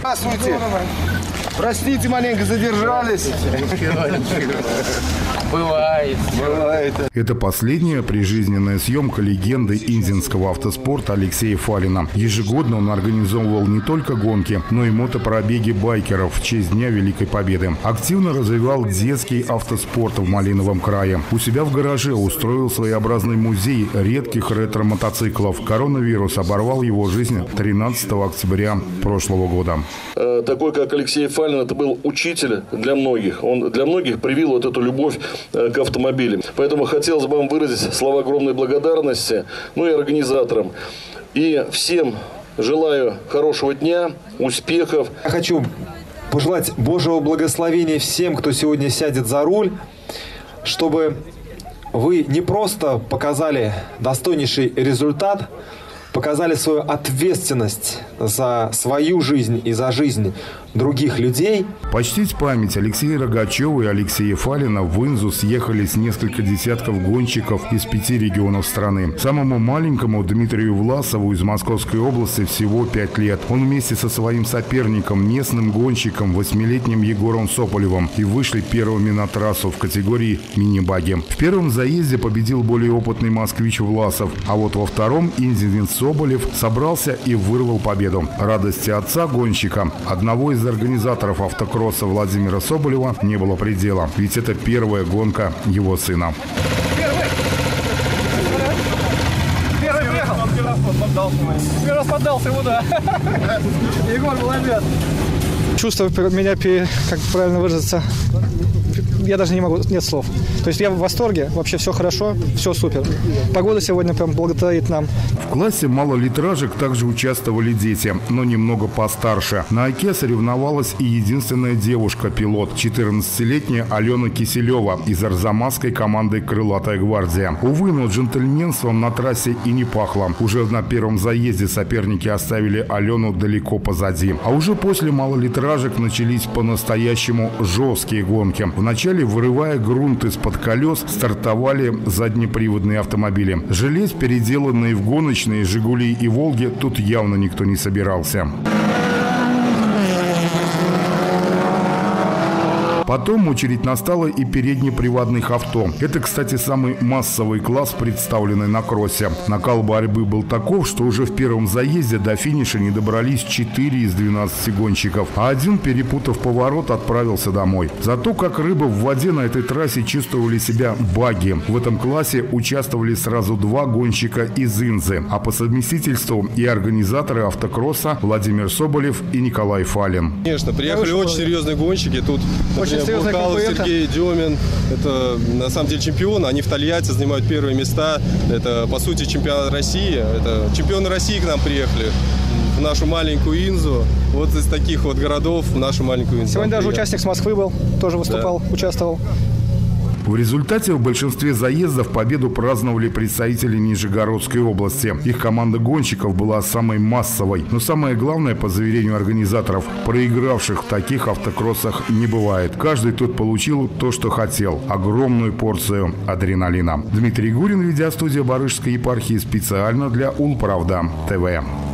Здравствуйте. Простите, маленько задержались. Бывает. Это последняя прижизненная съемка легенды инзинского автоспорта Алексея Фалина. Ежегодно он организовывал не только гонки, но и мотопробеги байкеров в честь Дня Великой Победы. Активно развивал детский автоспорт в Малиновом крае. У себя в гараже устроил своеобразный музей редких ретро-мотоциклов. Коронавирус оборвал его жизнь 13 октября прошлого года. Такой, как Алексей Фалин, это был учитель для многих. Он для многих привил вот эту любовь к автомобилям. Поэтому хотелось бы вам выразить слова огромной благодарности, ну и организаторам. И всем желаю хорошего дня, успехов. Я хочу пожелать Божьего благословения всем, кто сегодня сядет за руль, чтобы вы не просто показали достойнейший результат, показали свою ответственность за свою жизнь и за жизнь других людей. Почтить память Алексея Рогачева и Алексея Фалина в Инзу съехались несколько десятков гонщиков из 5 регионов страны. Самому маленькому Дмитрию Власову из Московской области всего 5 лет. Он вместе со своим соперником, местным гонщиком, 8-летним Егором Соболевым, и вышли первыми на трассу в категории мини-баги. В первом заезде победил более опытный москвич Власов, а вот во втором инзинец Соболев собрался и вырвал победу. Радости отца гонщика, одного из организаторов автокросса Владимира Соболева, не было предела. Ведь это первая гонка его сына. Первый раз поддался ему, да. Егор, молодец. Чувство меня, как правильно выразиться, я даже не могу, нет слов. То есть я в восторге, вообще все хорошо, все супер. Погода сегодня прям благодарит нам. В классе малолитражек также участвовали дети, но немного постарше. На ОКе соревновалась и единственная девушка-пилот, 14-летняя Алена Киселева из арзамасской команды «Крылатая гвардия». Увы, но джентльменством на трассе и не пахло. Уже на первом заезде соперники оставили Алену далеко позади. А уже после малолитражек начались по-настоящему жесткие гонки. Вначале, вырывая грунт из-под колес, стартовали заднеприводные автомобили. Жалеть переделанные в гоночные «Жигули» и «Волги» тут явно никто не собирался. Потом очередь настала и переднеприводных авто. Это, кстати, самый массовый класс, представленный на кроссе. Накал борьбы был таков, что уже в первом заезде до финиша не добрались 4 из 12 гонщиков, а один, перепутав поворот, отправился домой. Зато как рыба в воде на этой трассе чувствовали себя баги. В этом классе участвовали сразу 2 гонщика из Инзы, а по совместительству и организаторы автокросса Владимир Соболев и Николай Фалин. Конечно, приехали очень серьезные гонщики. Тут Буркалов Сергей Демин, это на самом деле чемпионы, они в Тольятти занимают первые места, это по сути чемпионат России, это чемпионы России к нам приехали в нашу маленькую Инзу, вот из таких вот городов в нашу маленькую Инзу. Сегодня даже участник с Москвы был, тоже выступал, да. Участвовал. В результате в большинстве заездов победу праздновали представители Нижегородской области. Их команда гонщиков была самой массовой. Но самое главное, по заверению организаторов, проигравших в таких автокроссах не бывает. Каждый тут получил то, что хотел. Огромную порцию адреналина. Дмитрий Гурин, видеостудия Барышской епархии, специально для Улправда ТВ.